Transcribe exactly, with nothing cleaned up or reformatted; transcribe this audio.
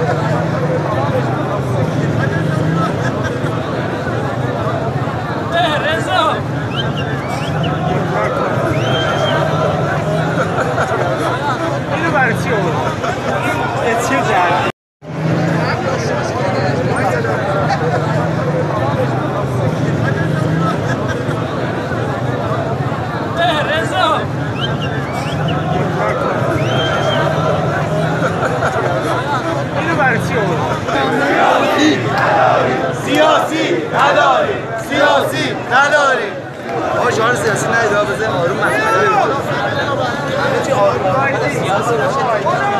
سیاسی نداری سیاسی نداری آقا شما سیاسی نداری بزنیم آروم مسئله همه چی آروم سیاسی